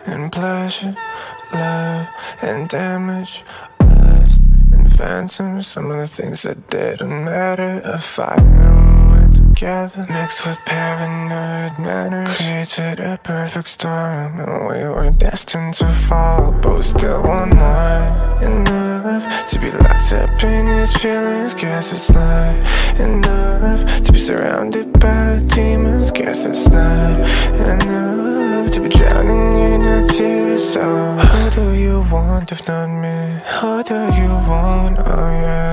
and pleasure, love and damage, lust and phantoms. Some of the things that didn't matter, a fire and we're together, mixed with paranoid manners, created a perfect storm, and we were destined to fall, but we still want more. Enough to be locked up in these feelings, guess it's not enough to be surrounded by demons, guess it's not enough to be drowning in your tears. So who do you want if not me? Who do you want? Oh yeah.